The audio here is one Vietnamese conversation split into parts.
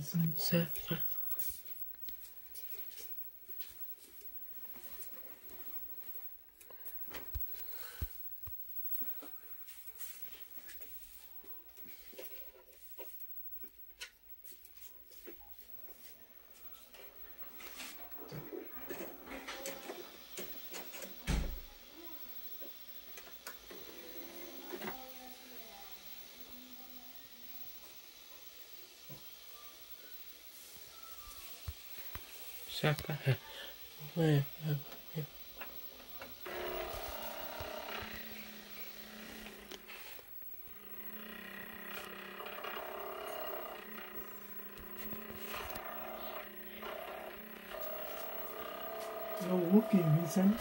Saca. No walking, Vincent.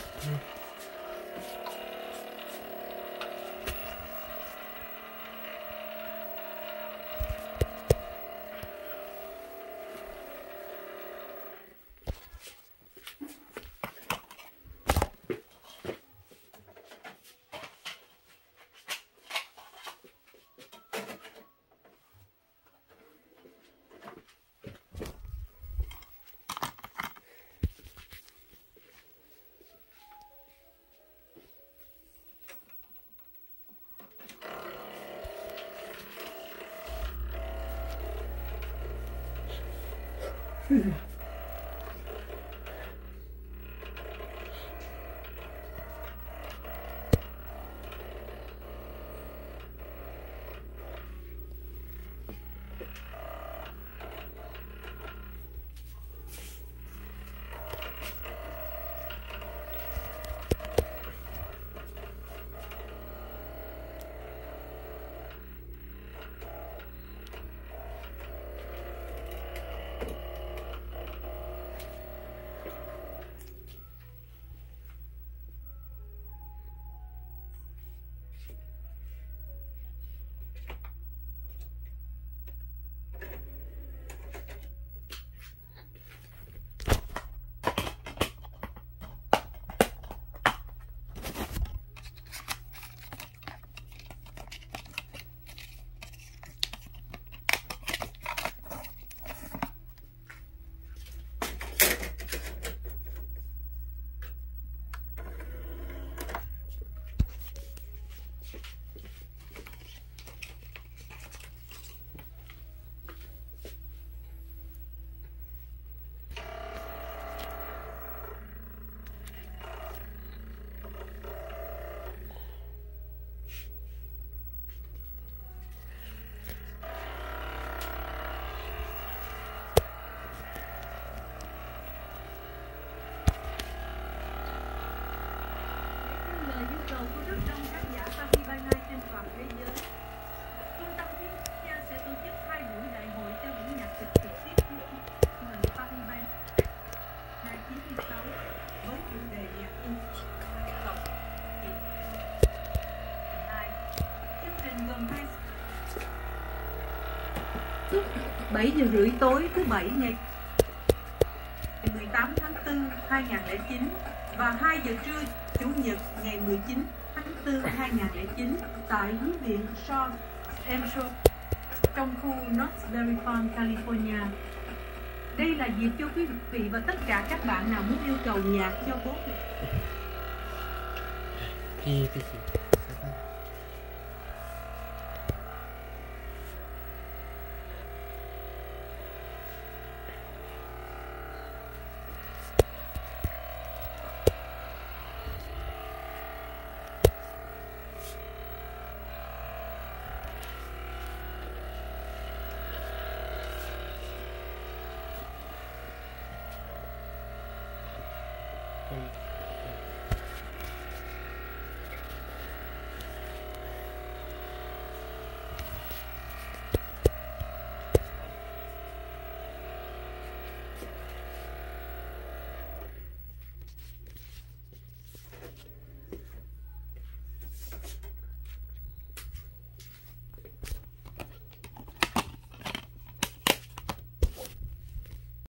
Lúc 7 giờ rưỡi tối thứ Bảy ngày 18 tháng 4, 2009 và 2 giờ trưa Chủ nhật ngày 19 tháng 4, 2009 tại Huấn viện Shaw Emshore trong khu Knott's Berry Farm, California. Đây là dịp cho quý vị và tất cả các bạn nào muốn yêu cầu nhạc cho bố.